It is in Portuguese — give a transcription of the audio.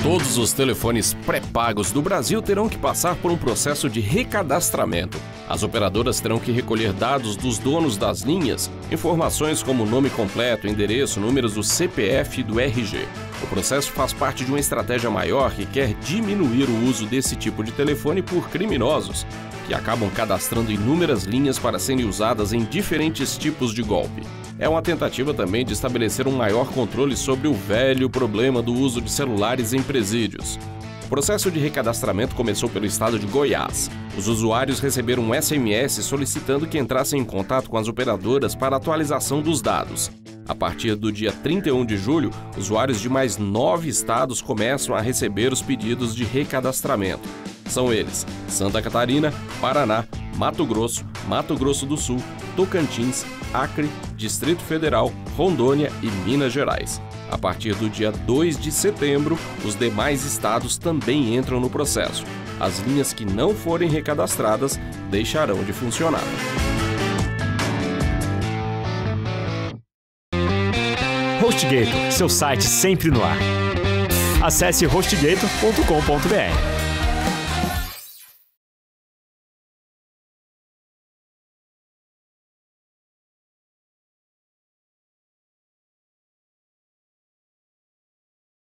Todos os telefones pré-pagos do Brasil terão que passar por um processo de recadastramento. As operadoras terão que recolher dados dos donos das linhas, informações como nome completo, endereço, números do CPF e do RG. O processo faz parte de uma estratégia maior que quer diminuir o uso desse tipo de telefone por criminosos, que acabam cadastrando inúmeras linhas para serem usadas em diferentes tipos de golpe. É uma tentativa também de estabelecer um maior controle sobre o velho problema do uso de celulares em presídios. O processo de recadastramento começou pelo estado de Goiás. Os usuários receberam um SMS solicitando que entrassem em contato com as operadoras para atualização dos dados. A partir do dia 31 de julho, usuários de mais 9 estados começam a receber os pedidos de recadastramento. São eles: Santa Catarina, Paraná, Mato Grosso do Sul, Tocantins, Acre, Distrito Federal, Rondônia e Minas Gerais. A partir do dia 2 de setembro, os demais estados também entram no processo. As linhas que não forem recadastradas deixarão de funcionar. HostGator, seu site sempre no ar. Acesse hostgator.com.br.